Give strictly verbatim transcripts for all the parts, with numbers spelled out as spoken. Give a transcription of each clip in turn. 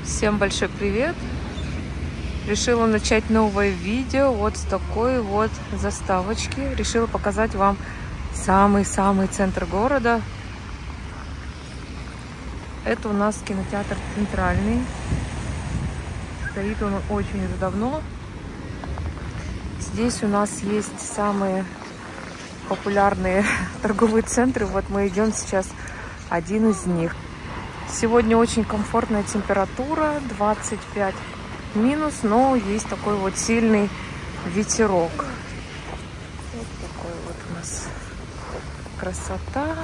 Всем большой привет! Решила начать новое видео вот с такой вот заставочки. Решила показать вам самый-самый центр города. Это у нас кинотеатр Центральный. Стоит он очень уже давно. Здесь у нас есть самые популярные торговые центры. Вот мы идем сейчас один из них. Сегодня очень комфортная температура, двадцать пять минус, но есть такой вот сильный ветерок. Вот такой вот у нас красота.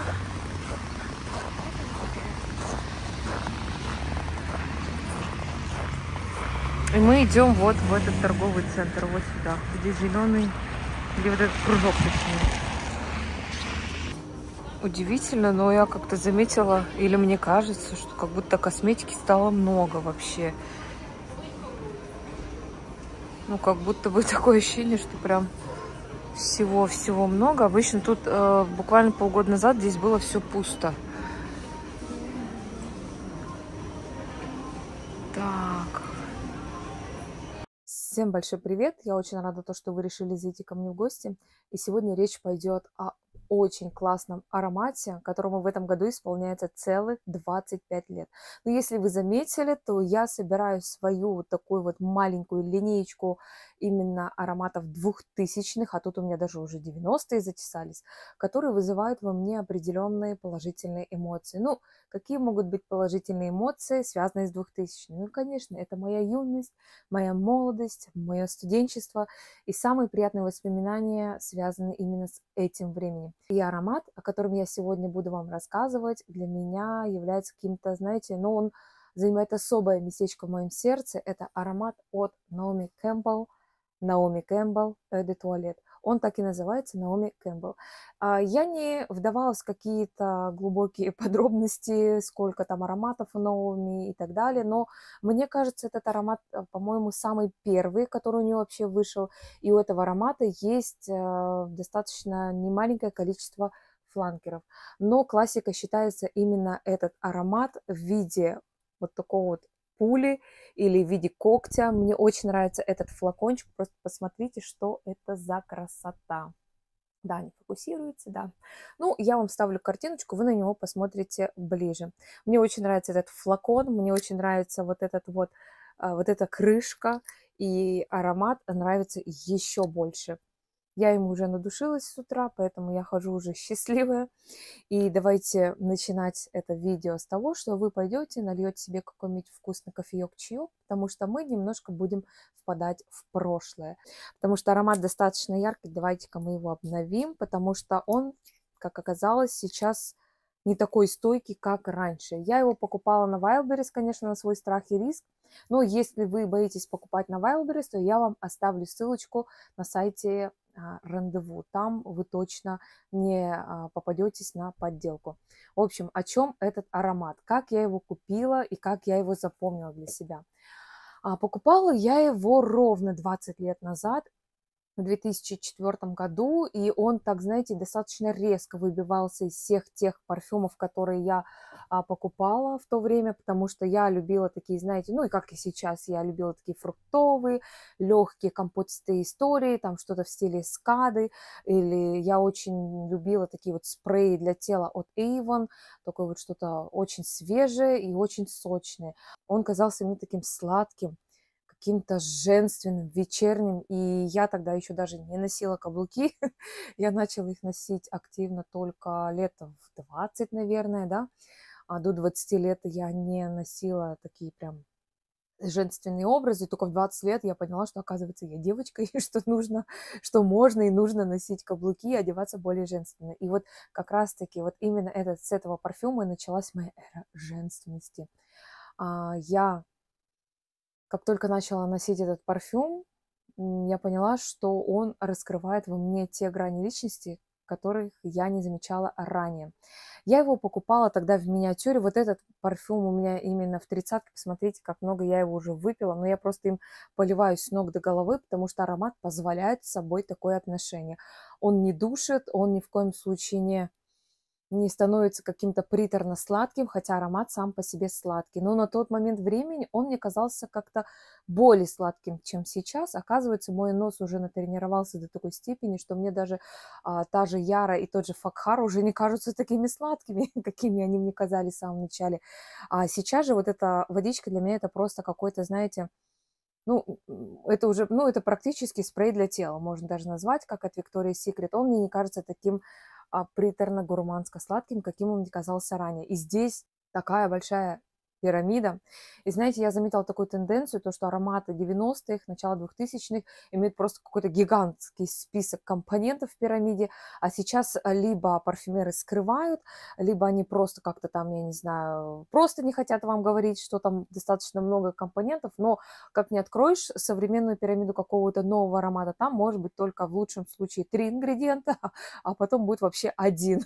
И мы идем вот в этот торговый центр, вот сюда, где зеленый, где вот этот кружок точнее. Удивительно, но я как-то заметила, или мне кажется, что как будто косметики стало много вообще. Ну, как будто бы такое ощущение, что прям всего-всего много. Обычно тут э, буквально полгода назад здесь было все пусто. Так. Всем большой привет! Я очень рада, то, что вы решили зайти ко мне в гости. И сегодня речь пойдет о очень классном аромате, которому в этом году исполняется целых двадцать пять лет. Но если вы заметили, то я собираю свою вот такую вот маленькую линеечку именно ароматов двухтысячных, а тут у меня даже уже девяностые затесались, которые вызывают во мне определенные положительные эмоции. Ну, какие могут быть положительные эмоции, связанные с двухтысячными? Ну, конечно, это моя юность, моя молодость, мое студенчество и самые приятные воспоминания связаны именно с этим временем. И аромат, о котором я сегодня буду вам рассказывать, для меня является каким-то, знаете, ну, он занимает особое местечко в моем сердце. Это аромат от Наоми Кэмпбелл, Наоми Кэмпбелл Eau de Toilette. Он так и называется, Наоми Кэмпбелл. Я не вдавалась в какие-то глубокие подробности, сколько там ароматов у Наоми и так далее, но мне кажется, этот аромат, по-моему, самый первый, который у нее вообще вышел, и у этого аромата есть достаточно немаленькое количество фланкеров. Но классика считается именно этот аромат в виде вот такого вот пули или в виде когтя. Мне очень нравится этот флакончик. Просто посмотрите, что это за красота. Да, не фокусируется, да. Ну, я вам ставлю картиночку, вы на него посмотрите ближе. Мне очень нравится этот флакон, мне очень нравится вот этот вот, вот эта крышка, и аромат нравится еще больше. Я ему уже надушилась с утра, поэтому я хожу уже счастливая. И давайте начинать это видео с того, что вы пойдете, нальете себе какой-нибудь вкусный кофеек, чаек, потому что мы немножко будем впадать в прошлое. Потому что аромат достаточно яркий, давайте-ка мы его обновим, потому что он, как оказалось, сейчас не такой стойкий, как раньше. Я его покупала на Wildberries, конечно, на свой страх и риск. Но если вы боитесь покупать на Wildberries, то я вам оставлю ссылочку на сайте Рандеву. Там вы точно не попадетесь на подделку. В общем, о чем этот аромат? Как я его купила и как я его запомнила для себя? Покупала я его ровно двадцать лет назад, в две тысячи четвёртом году, и он, так знаете, достаточно резко выбивался из всех тех парфюмов, которые я а, покупала в то время, потому что я любила такие, знаете, ну и как и сейчас, я любила такие фруктовые, легкие компотистые истории, там что-то в стиле скады, или я очень любила такие вот спреи для тела от Avon, такое вот что-то очень свежее и очень сочное. Он казался мне таким сладким, каким-то женственным, вечерним, и я тогда еще даже не носила каблуки, я начала их носить активно только лет в двадцать, наверное, да, а до двадцати лет я не носила такие прям женственные образы, только в двадцать лет я поняла, что, оказывается, я девочка, и что нужно, что можно и нужно носить каблуки и одеваться более женственно. И вот как раз-таки вот именно этот, с этого парфюма и началась моя эра женственности. Я Как только начала носить этот парфюм, я поняла, что он раскрывает во мне те грани личности, которых я не замечала ранее. Я его покупала тогда в миниатюре. Вот этот парфюм у меня именно в тридцатке. Посмотрите, как много я его уже выпила. Но я просто им поливаюсь с ног до головы, потому что аромат позволяет с собой такое отношение. Он не душит, он ни в коем случае не не становится каким-то приторно-сладким, хотя аромат сам по себе сладкий. Но на тот момент времени он мне казался как-то более сладким, чем сейчас. Оказывается, мой нос уже натренировался до такой степени, что мне даже а, та же Яра и тот же Факхар уже не кажутся такими сладкими, какими они мне казались в самом начале. А сейчас же вот эта водичка для меня это просто какой-то, знаете, ну, это уже, ну, это практически спрей для тела, можно даже назвать, как от Victoria's Secret. Он мне не кажется таким а, приторно-гурманско-сладким, каким он мне казался ранее. И здесь такая большая пирамида. И знаете, я заметила такую тенденцию, то, что ароматы девяностых, начала двухтысячных имеют просто какой-то гигантский список компонентов в пирамиде, а сейчас а, либо парфюмеры скрывают, либо они просто как-то там, я не знаю, просто не хотят вам говорить, что там достаточно много компонентов, но как не откроешь современную пирамиду какого-то нового аромата, там может быть только в лучшем случае три ингредиента, а потом будет вообще один.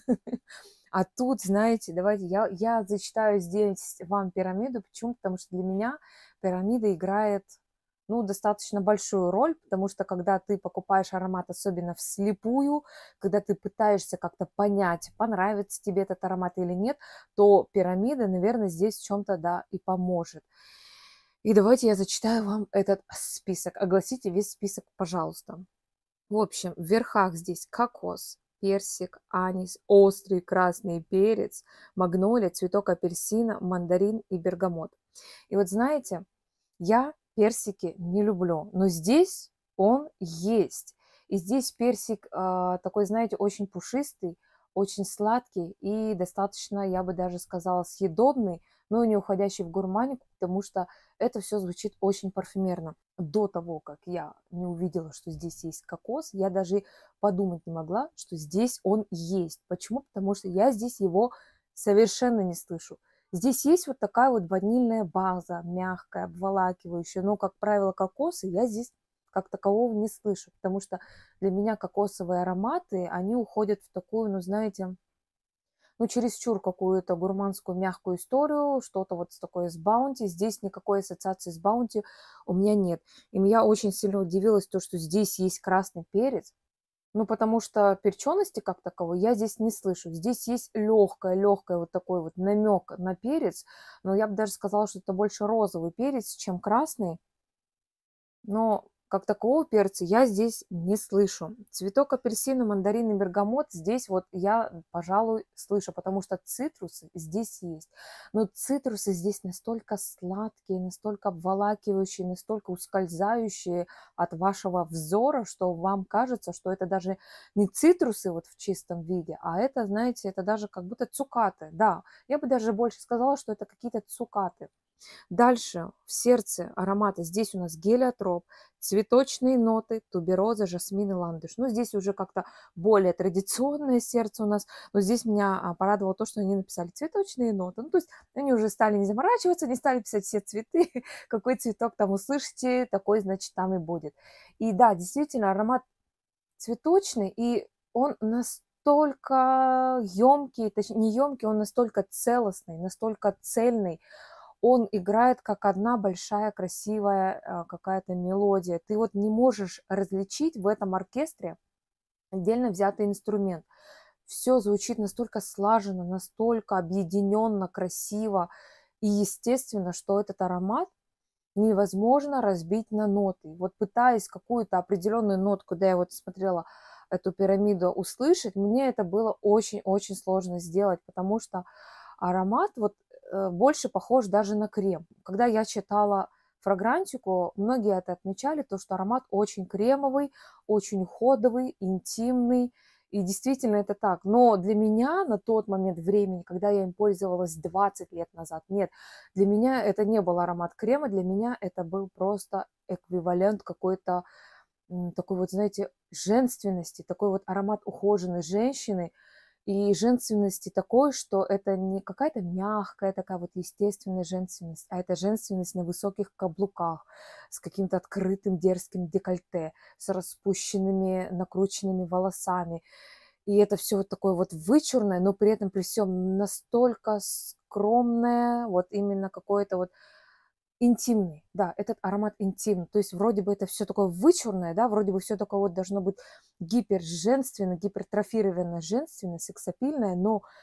А тут, знаете, давайте я, я зачитаю здесь вам пирамиду. Почему? Потому что для меня пирамида играет, ну, достаточно большую роль, потому что когда ты покупаешь аромат, особенно вслепую, когда ты пытаешься как-то понять, понравится тебе этот аромат или нет, то пирамида, наверное, здесь в чем-то, да, и поможет. И давайте я зачитаю вам этот список. Огласите весь список, пожалуйста. В общем, в верхах здесь кокос, персик, анис, острый красный перец, магнолия, цветок апельсина, мандарин и бергамот. И вот знаете, я персики не люблю, но здесь он есть. И здесь персик э, такой, знаете, очень пушистый, очень сладкий и достаточно, я бы даже сказала, съедобный, но не уходящий в гурманику, потому что это все звучит очень парфюмерно. До того, как я не увидела, что здесь есть кокос, я даже подумать не могла, что здесь он есть. Почему? Потому что я здесь его совершенно не слышу. Здесь есть вот такая вот ванильная база, мягкая, обволакивающая, но, как правило, кокосы я здесь как такового не слышу, потому что для меня кокосовые ароматы, они уходят в такую, ну, знаете, ну, чересчур какую-то гурманскую мягкую историю, что-то вот с такой с баунти. Здесь никакой ассоциации с баунти у меня нет. И меня очень сильно удивилось то, что здесь есть красный перец, ну, потому что перчености как таковой я здесь не слышу. Здесь есть легкая, легкая вот такой вот намек на перец, но я бы даже сказала, что это больше розовый перец, чем красный. Но как такового перца я здесь не слышу. Цветок апельсина, мандарин и бергамот здесь вот я, пожалуй, слышу, потому что цитрусы здесь есть. Но цитрусы здесь настолько сладкие, настолько обволакивающие, настолько ускользающие от вашего взора, что вам кажется, что это даже не цитрусы вот в чистом виде, а это, знаете, это даже как будто цукаты. Да, я бы даже больше сказала, что это какие-то цукаты. Дальше в сердце аромата здесь у нас гелиотроп, цветочные ноты, тубероза, жасмин и ландыш. Ну, здесь уже как-то более традиционное сердце у нас, но здесь меня а, порадовало то, что они написали цветочные ноты. Ну, то есть они уже стали не заморачиваться, не стали писать все цветы, какой цветок там услышите, такой, значит, там и будет. И да, действительно, аромат цветочный, и он настолько емкий, точнее, не емкий, он настолько целостный, настолько цельный, он играет как одна большая красивая а, какая-то мелодия. Ты вот не можешь различить в этом оркестре отдельно взятый инструмент. Все звучит настолько слаженно, настолько объединенно, красиво и естественно, что этот аромат невозможно разбить на ноты. Вот пытаясь какую-то определенную нотку, когда я вот смотрела эту пирамиду, услышать, мне это было очень-очень сложно сделать, потому что аромат вот э, больше похож даже на крем. Когда я читала фрагрантику, многие это отмечали, то, что аромат очень кремовый, очень уходовый, интимный. И действительно это так. Но для меня на тот момент времени, когда я им пользовалась двадцать лет назад, нет, для меня это не был аромат крема, для меня это был просто эквивалент какой-то м, такой вот, знаете, женственности, такой вот аромат ухоженной женщины, и женственности такой, что это не какая-то мягкая такая вот естественная женственность, а это женственность на высоких каблуках, с каким-то открытым дерзким декольте, с распущенными накрученными волосами. И это все вот такое вот вычурное, но при этом при всем настолько скромное, вот именно какое-то вот интимный, да, этот аромат интимный. То есть вроде бы это все такое вычурное, да, вроде бы все такое вот должно быть гиперженственно, гипертрофированное, женственно, сексапильное, но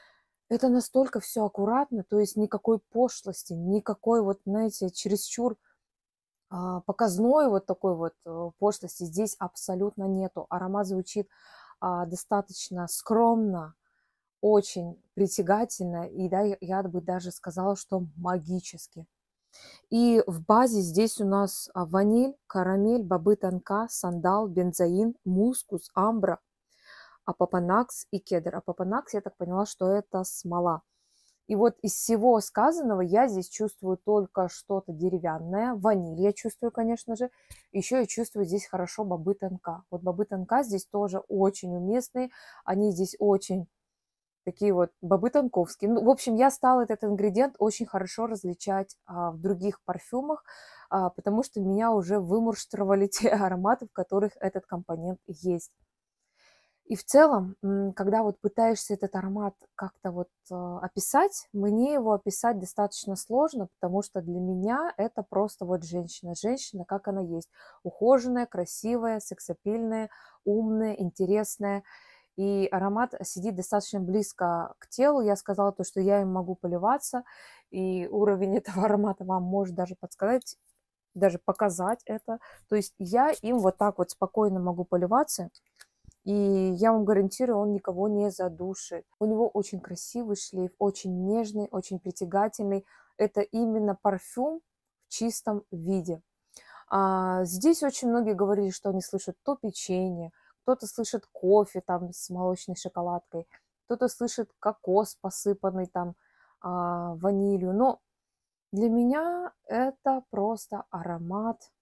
Это настолько все аккуратно, то есть никакой пошлости, никакой вот, знаете, чересчур а, показной вот такой вот э, пошлости здесь абсолютно нету. Аромат звучит а, достаточно скромно, очень притягательно, и да, я я бы даже сказала, что магически. И в базе здесь у нас а, ваниль, карамель, бобы тонка, сандал, бензоин, мускус, амбра, апопанакс и кедр. Апопанакс, я так поняла, что это смола. И вот из всего сказанного я здесь чувствую только что-то деревянное. Ваниль я чувствую, конечно же. Еще я чувствую здесь хорошо бобы тонка. Вот бобы тонка здесь тоже очень уместные. Они здесь очень такие вот бобы тонковские. Ну, в общем, я стала этот ингредиент очень хорошо различать а, в других парфюмах, а, потому что меня уже вымурштровали те ароматы, в которых этот компонент есть. И в целом, м, когда вот пытаешься этот аромат как-то вот а, описать, мне его описать достаточно сложно, потому что для меня это просто вот женщина. Женщина, как она есть. Ухоженная, красивая, сексапильная, умная, интересная. И аромат сидит достаточно близко к телу. Я сказала то, что я им могу поливаться, и уровень этого аромата вам может даже подсказать, даже показать это. То есть я им вот так вот спокойно могу поливаться, и я вам гарантирую, он никого не задушит. У него очень красивый шлейф, очень нежный, очень притягательный. Это именно парфюм в чистом виде. А, здесь очень многие говорили, что они слышат то печенье, кто-то слышит кофе там с молочной шоколадкой, кто-то слышит кокос, посыпанный там а, ванилью. Но для меня это просто аромат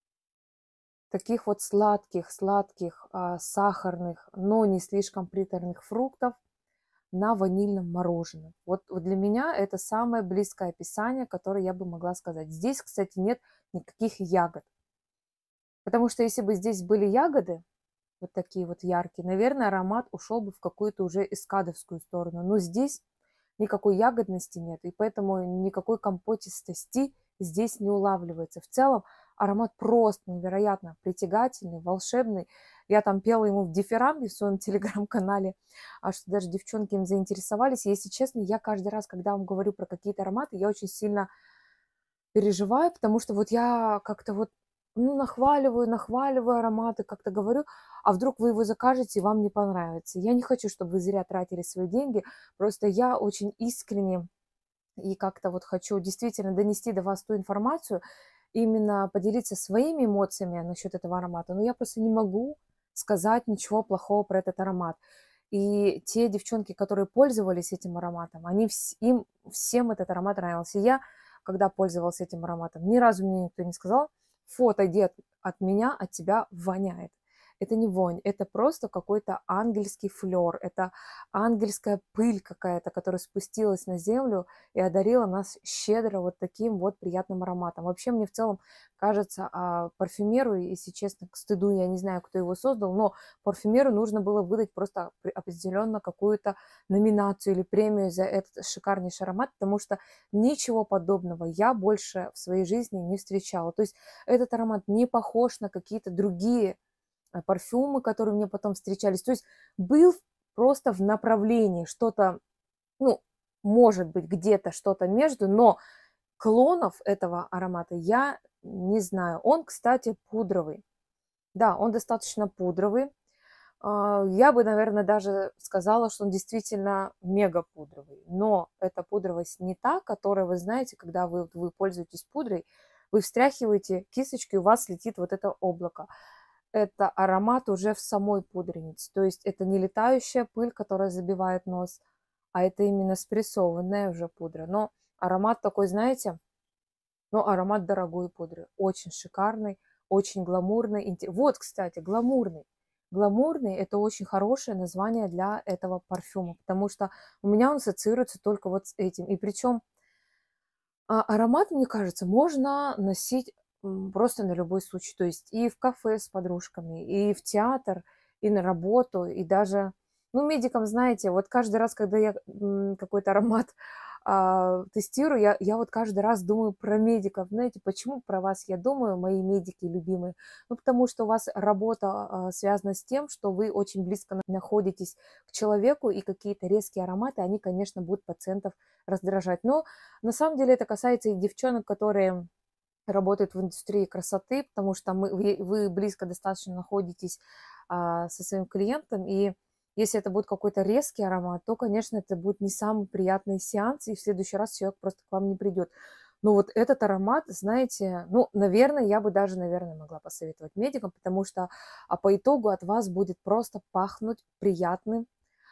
таких вот сладких, сладких, а, сахарных, но не слишком приторных фруктов на ванильном мороженом. Вот, вот для меня это самое близкое описание, которое я бы могла сказать. Здесь, кстати, нет никаких ягод. Потому что если бы здесь были ягоды, вот такие вот яркие, наверное, аромат ушел бы в какую-то уже эскадовскую сторону. Но здесь никакой ягодности нет, и поэтому никакой компотистости здесь не улавливается. В целом аромат просто невероятно притягательный, волшебный. Я там пела ему в дифирамбе в своем телеграм-канале, а что даже девчонки им заинтересовались. И, если честно, я каждый раз, когда вам говорю про какие-то ароматы, я очень сильно переживаю, потому что вот я как-то вот ну, нахваливаю, нахваливаю ароматы, как-то говорю, а вдруг вы его закажете и вам не понравится. Я не хочу, чтобы вы зря тратили свои деньги, просто я очень искренне и как-то вот хочу действительно донести до вас ту информацию, именно поделиться своими эмоциями насчет этого аромата, но я просто не могу сказать ничего плохого про этот аромат. И те девчонки, которые пользовались этим ароматом, они, вс- им всем этот аромат нравился. И я, когда пользовалась этим ароматом, ни разу мне никто не сказал, фу, отойди от, от меня, от тебя воняет. Это не вонь, это просто какой-то ангельский флер, это ангельская пыль какая-то, которая спустилась на землю и одарила нас щедро вот таким вот приятным ароматом. Вообще мне в целом кажется, а, парфюмеру, если честно, к стыду, я не знаю, кто его создал, но парфюмеру нужно было выдать просто определенно какую-то номинацию или премию за этот шикарнейший аромат, потому что ничего подобного я больше в своей жизни не встречала. То есть этот аромат не похож на какие-то другие а, парфюмы, которые мне потом встречались. То есть был просто в направлении что-то, ну, может быть, где-то что-то между, но клонов этого аромата я не знаю. Он, кстати, пудровый. Да, он достаточно пудровый. А, Я бы, наверное, даже сказала, что он действительно мега пудровый. Но эта пудровость не та, которая, вы знаете, когда вы, вы пользуетесь пудрой, вы встряхиваете кисточку, и у вас летит вот это облако. Это аромат уже в самой пудренице. То есть это не летающая пыль, которая забивает нос, а это именно спрессованная уже пудра. Но аромат такой, знаете, ну, аромат дорогой пудры. Очень шикарный, очень гламурный. инте- Вот, кстати, гламурный. Гламурный – это очень хорошее название для этого парфюма, потому что у меня он ассоциируется только вот с этим. И причем а, аромат, мне кажется, можно носить м, просто на любой случай. То есть и в кафе с подружками, и в театр, и на работу, и даже, ну, медикам, знаете, вот каждый раз, когда я м, какой-то аромат а, тестирую, я, я вот каждый раз думаю про медиков. Знаете, почему про вас я думаю, мои медики любимые? Ну, потому что у вас работа а, связана с тем, что вы очень близко на- находитесь к человеку, и какие-то резкие ароматы, они, конечно, будут пациентов раздражать. Но на самом деле это касается и девчонок, которые работают в индустрии красоты, потому что мы, вы, вы близко достаточно находитесь а, со своим клиентом, и если это будет какой-то резкий аромат, то, конечно, это будет не самый приятный сеанс, и в следующий раз человек просто к вам не придет. Но вот этот аромат, знаете, ну, наверное, я бы даже, наверное, могла посоветовать медикам, потому что а по итогу от вас будет просто пахнуть приятным,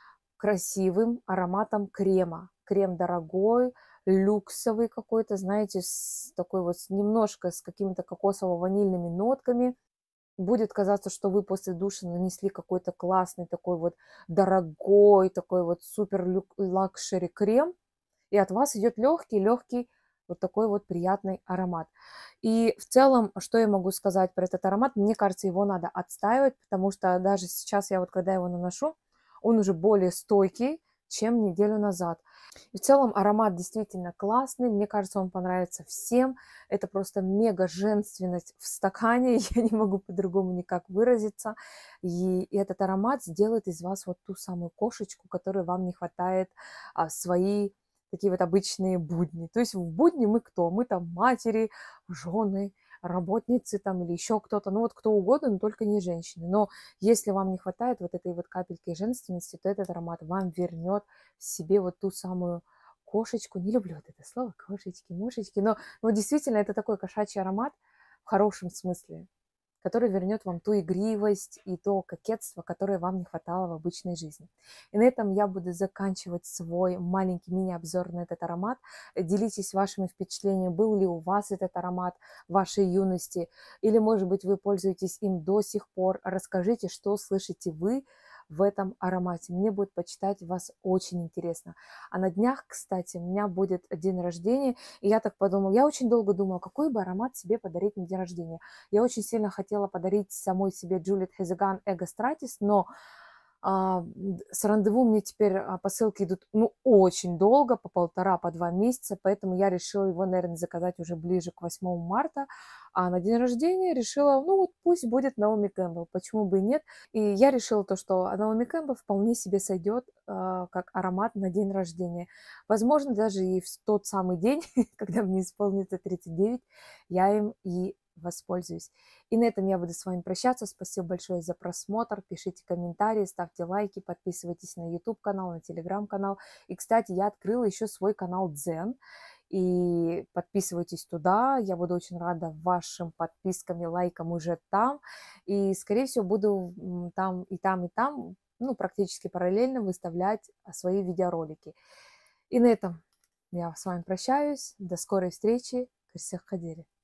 красивым ароматом крема. Крем дорогой, люксовый какой-то, знаете, с такой вот с немножко с какими-то кокосово-ванильными нотками. Будет казаться, что вы после душа нанесли какой-то классный такой вот дорогой, такой вот супер лакшери крем, и от вас идет легкий-легкий вот такой вот приятный аромат. И в целом, что я могу сказать про этот аромат? Мне кажется, его надо отстаивать, потому что даже сейчас я вот когда его наношу, он уже более стойкий, чем неделю назад. И в целом аромат действительно классный, мне кажется, он понравится всем. Это просто мега женственность в стакане, я не могу по-другому никак выразиться. И, и этот аромат сделает из вас вот ту самую кошечку, которой вам не хватает а, в свои такие вот обычные будни. То есть в будни мы кто? Мы там матери, жены, работницы там или еще кто-то, ну вот кто угодно, но только не женщины. Но если вам не хватает вот этой вот капельки женственности, то этот аромат вам вернет в себе вот ту самую кошечку. Не люблю вот это слово, кошечки, мушечки, но, но действительно это такой кошачий аромат в хорошем смысле, который вернет вам ту игривость и то кокетство, которое вам не хватало в обычной жизни. И на этом я буду заканчивать свой маленький мини-обзор на этот аромат. Делитесь вашими впечатлениями, был ли у вас этот аромат в вашей юности, или, может быть, вы пользуетесь им до сих пор. Расскажите, что слышите вы в этом аромате. Мне будет почитать вас очень интересно. А на днях, кстати, у меня будет день рождения, и я так подумала, я очень долго думала, какой бы аромат себе подарить на день рождения. Я очень сильно хотела подарить самой себе Juliette Hezeghan Ego Stratis, но а, с рандеву мне теперь а, посылки идут ну, очень долго, по полтора, по два месяца, поэтому я решила его, наверное, заказать уже ближе к восьмому марта, а на день рождения решила, ну вот пусть будет Наоми Кэмпбелл, почему бы и нет. И я решила то, что Наоми Кэмпбелл вполне себе сойдет а, как аромат на день рождения. Возможно, даже и в тот самый день, когда мне исполнится тридцать девять, я им и воспользуюсь. И на этом я буду с вами прощаться. Спасибо большое за просмотр. Пишите комментарии, ставьте лайки, подписывайтесь на YouTube-канал, на Telegram-канал. И, кстати, я открыла еще свой канал Дзен. И подписывайтесь туда. Я буду очень рада вашим подпискам и лайкам уже там. И, скорее всего, буду там и там, и там, ну, практически параллельно выставлять свои видеоролики. И на этом я с вами прощаюсь. До скорой встречи. Кырсях Кадери.